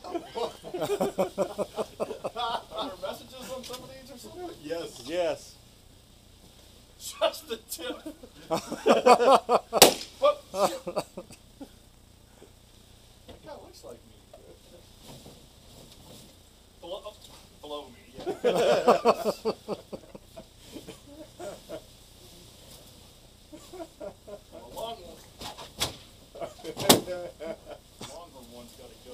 there messages on some of these or something? Yes. Yes. Just the tip. Whoop, shit. That guy looks like me. Below me, yeah. The Longhorn one's got to go.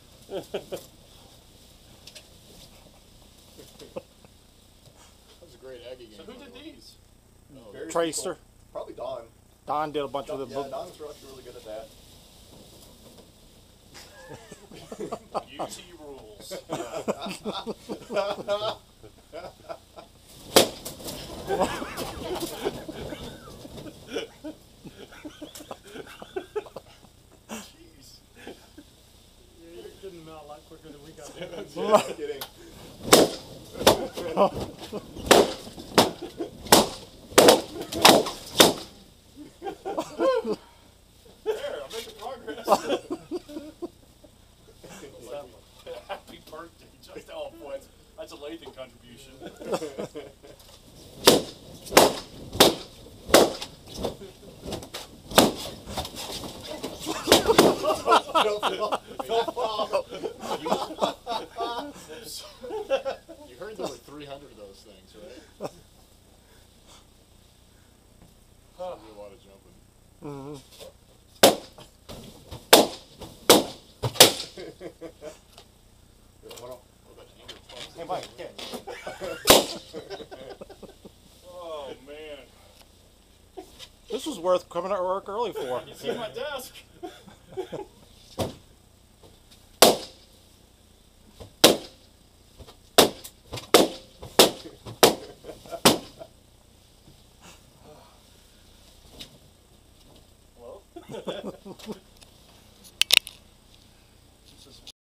That was a great Aggie game. So who did these? Various Tracer. people. Probably Don. Don did a bunch of the Yeah, book. Don's really good at that. UT rules. Jeez. You're getting them out a lot quicker than we got them. Yeah, I'm kidding. There, I'm making progress. Happy birthday. Just, oh boy, that's a Lathan contribution. Don't fall. You heard there were 300 of those things, right? That'd be a lot of jumping. What about anger plugs? Hey, Mike, yeah. Oh man. This was worth coming to work early for. You see my desk? Hello?